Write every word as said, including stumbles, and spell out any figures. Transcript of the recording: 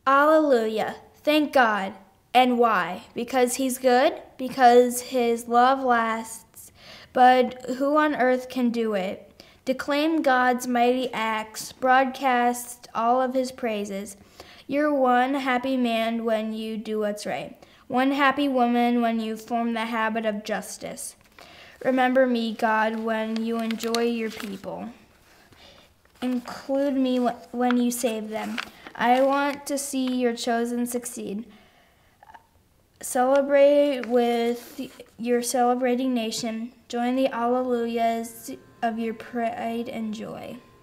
Alleluia. Thank God. And why? Because he's good? Because his love lasts. But who on earth can do it? Declaim God's mighty acts, broadcast all of his praises. You're one happy man when you do what's right, one happy woman when you form the habit of justice. Remember me, God, when you enjoy your people. Include me when you save them. I want to see your chosen succeed. Celebrate with your celebrating nation. Join the alleluias of your pride and joy.